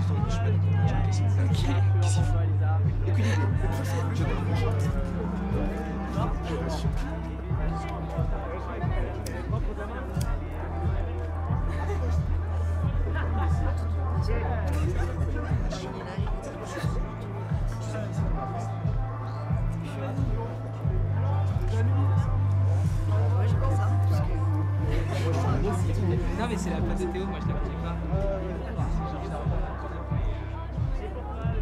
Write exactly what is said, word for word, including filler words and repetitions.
je sais pas de quoi j'ai question. Qu'est-ce qu'il faut? Aucune idée. Je donne mon shot. Non mais c'est la place de Théo, moi je la connais pas.